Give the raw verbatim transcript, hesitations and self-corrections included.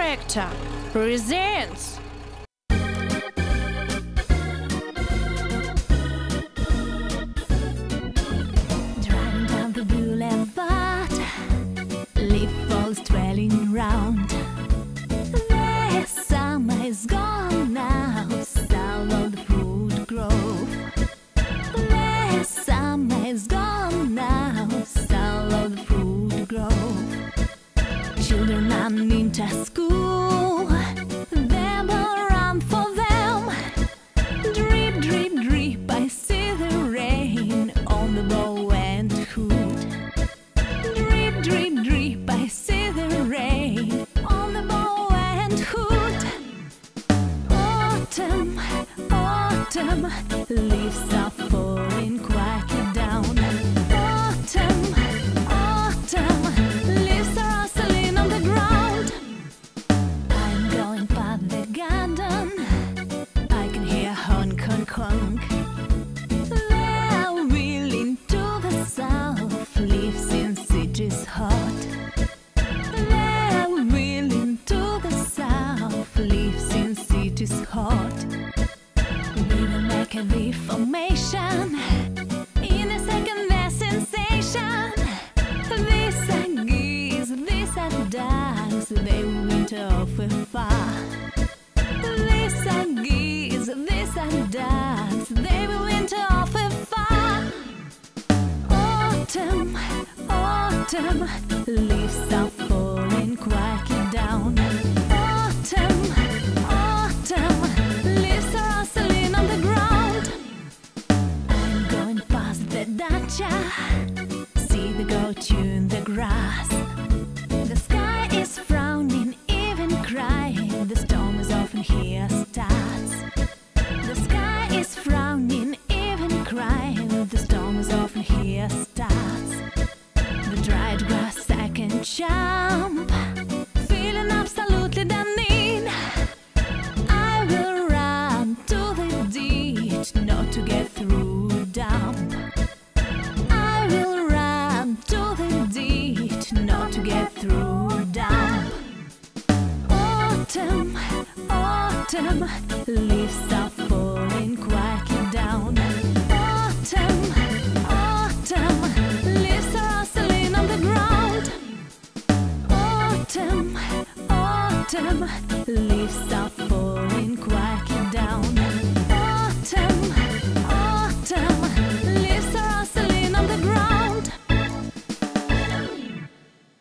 Tractor presents Driving down the boulevard, leaf falls twirling round. The summer is gone now, south of the fruit grove. The summer is gone now, south of the fruit grove. Children are into school, they will run for them. Drip, drip, drip, I see the rain on the bow and hood. Drip, drip, drip, I see the rain on the bow and hood. Autumn, autumn, leaves are falling quietly down. Autumn, autumn, leaves are rustling on the ground. I'm going past the garden, I can hear honk, honk, honk. They're wheeling to the south, leaves in cities hot. They're wheeling to the south, leaves in cities hot. We will make a V formation, in a second there's sensation. These are geese, these are ducks, they went off afar. These are geese, these are ducks, they went off afar. Autumn, autumn, leaves are falling quietly down. Autumn, autumn, leaves are rustling on the ground. I'm going past the dacha, see the goat tune the grass. The sky is frowning, even crying, the storm is often here starts. The sky is frowning, even crying, the storm is often here starts. The dried grass I can jump, feeling absolutely done in. I will run to the ditch, not to get through dump. I will run to the ditch, not to get through dump. Autumn, autumn, leaves